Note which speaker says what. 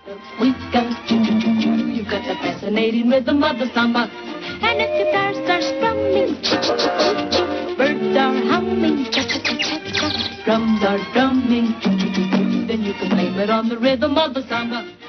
Speaker 1: We've got choo-choo-choo-choo. You've got the fascinating rhythm of the samba. And if guitars are strumming, choo-choo-choo-choo. Birds are humming, cha-cha-cha-cha-cha. Drums are drumming, choo-choo-choo-choo. Then you can blame it on the rhythm of the samba.